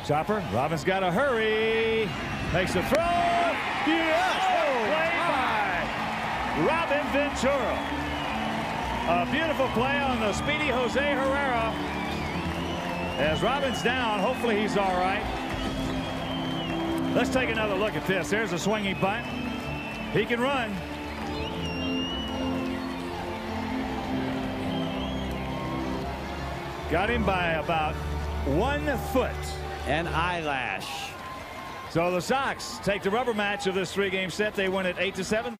Chopper. Robin's got to hurry. Makes a throw. Yes! Play by Robin Ventura. A beautiful play on the speedy Jose Herrera. As Robin's down, hopefully he's all right. Let's take another look at this. There's a swinging bunt. He can run. Got him by about 1 foot. An eyelash. So the Sox take the rubber match of this 3-game set. They win it 8-7.